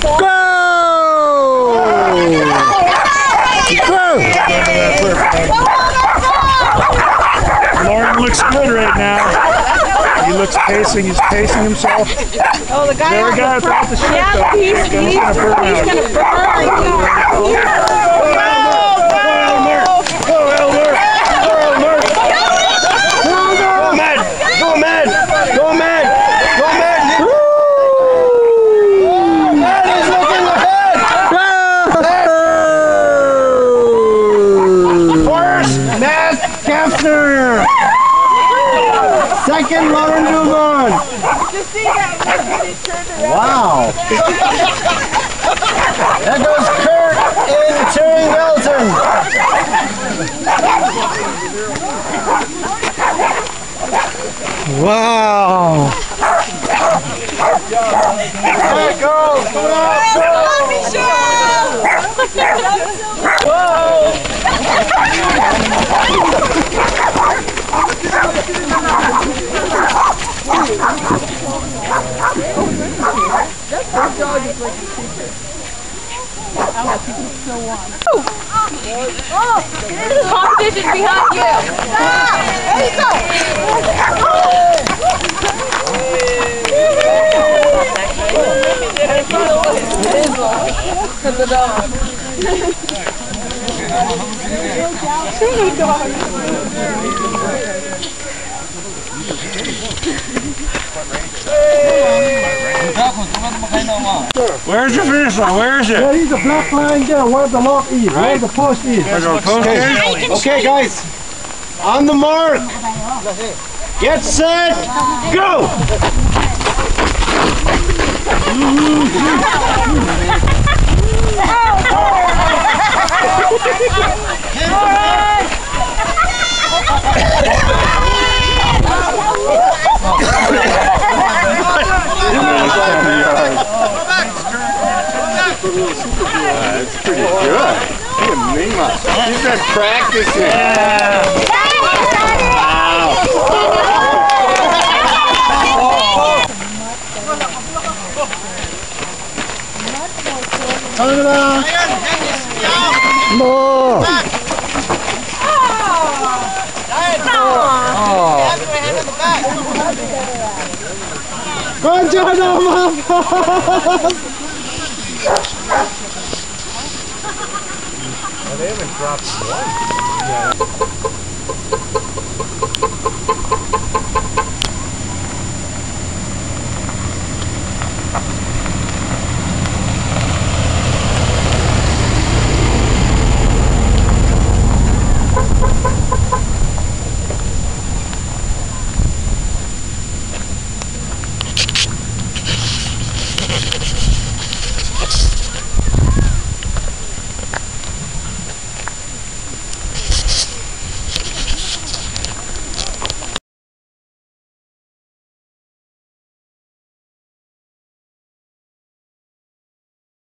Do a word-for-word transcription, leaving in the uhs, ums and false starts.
Go! Go! Lauren looks good right now. He looks pacing. He's pacing himself. Oh, the guy. There we go. Without the shirt. Yeah, he's, he's, he's gonna burn. He's gonna burn. Second, Lauren Dugan. Wow. That goes Kurt in Terry Melton. Wow. Hey, girls, come Competition behind you. There you go. The dog. Where's the finish line? Where is it? There is a black line there where the lock is, right. Where the post is. Where the post is? Okay, guys. On the mark. Get set. Go. That's pretty good. He's been practicing. Yeah. Wow. Turn it on. More. Good job, Mom. They haven't dropped one. Yeah.